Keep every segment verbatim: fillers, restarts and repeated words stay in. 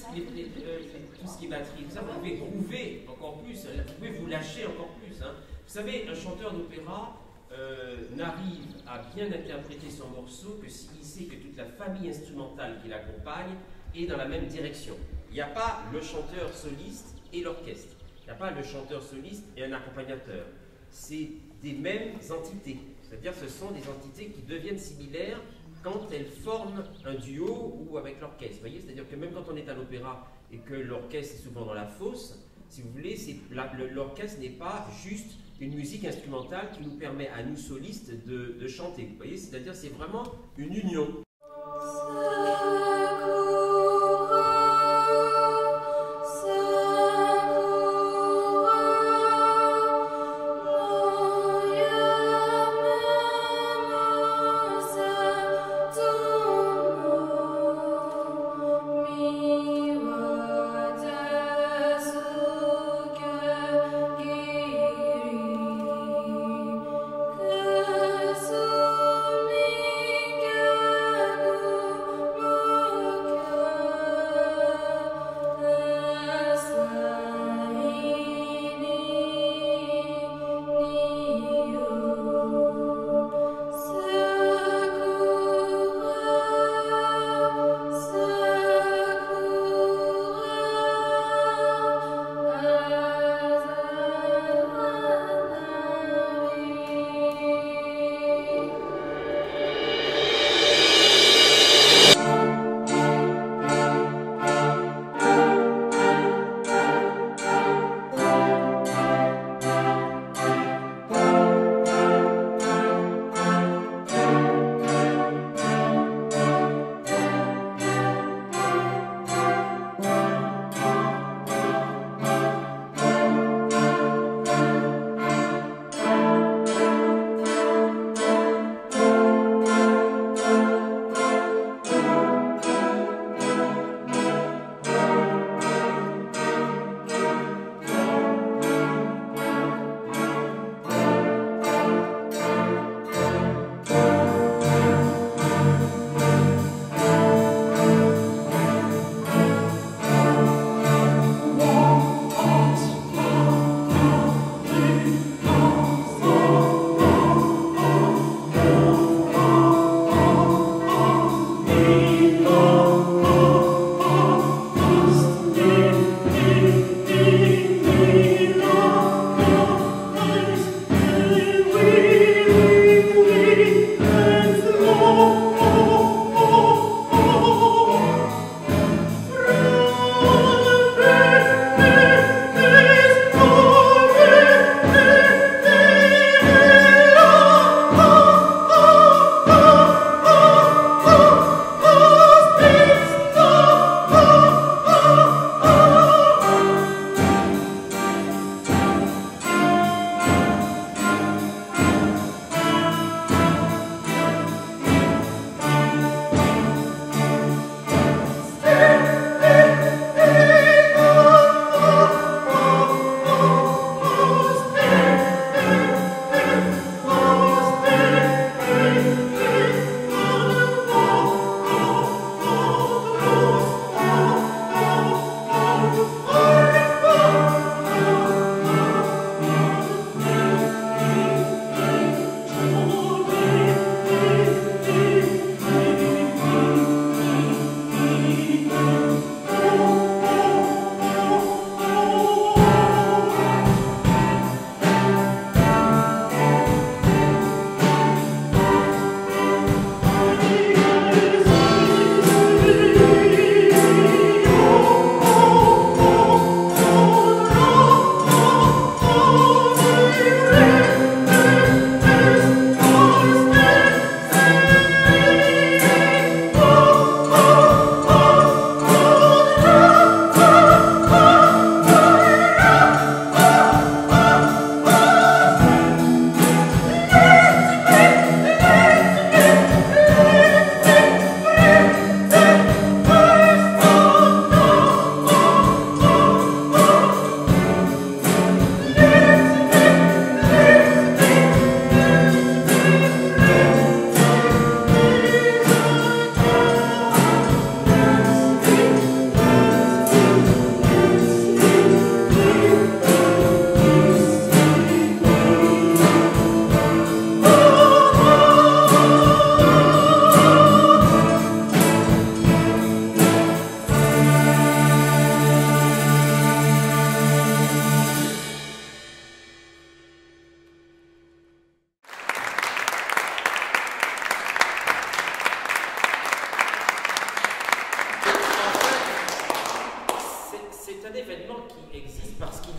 les, les, les, tout ce qui est batterie, ça, vous pouvez groover encore plus, vous pouvez vous lâcher encore plus. Hein. Vous savez, un chanteur d'opéra euh, n'arrive à bien interpréter son morceau que s'il sait que toute la famille instrumentale qui l'accompagne est dans la même direction. Il n'y a pas le chanteur soliste et l'orchestre. Il n'y a pas le chanteur soliste et un accompagnateur. C'est des mêmes entités. C'est-à-dire que ce sont des entités qui deviennent similaires quand elles forment un duo ou avec l'orchestre. Vous voyez, c'est-à-dire que même quand on est à l'opéra et que l'orchestre est souvent dans la fosse, si vous voulez, l'orchestre n'est pas juste une musique instrumentale qui nous permet à nous solistes de, de chanter. Vous voyez, c'est-à-dire c'est vraiment une union. Que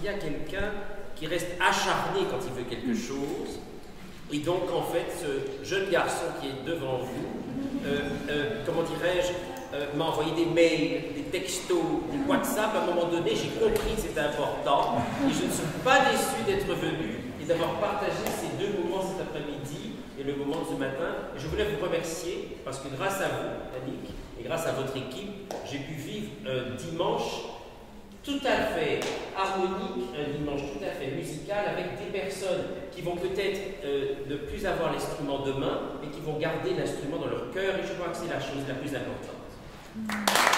qu'il y a quelqu'un qui reste acharné quand il veut quelque chose. Et donc, en fait, ce jeune garçon qui est devant vous, euh, euh, comment dirais-je, euh, m'a envoyé des mails, des textos, des WhatsApp. À un moment donné, j'ai compris que c'était important. Et je ne suis pas déçu d'être venu et d'avoir partagé ces deux moments cet après-midi et le moment de ce matin. Et je voulais vous remercier parce que grâce à vous, Annick, et grâce à votre équipe, j'ai pu vivre un dimanche tout à fait harmonique, un dimanche tout à fait musical, avec des personnes qui vont peut-être euh, ne plus avoir l'instrument demain, mais qui vont garder l'instrument dans leur cœur, et je crois que c'est la chose la plus importante.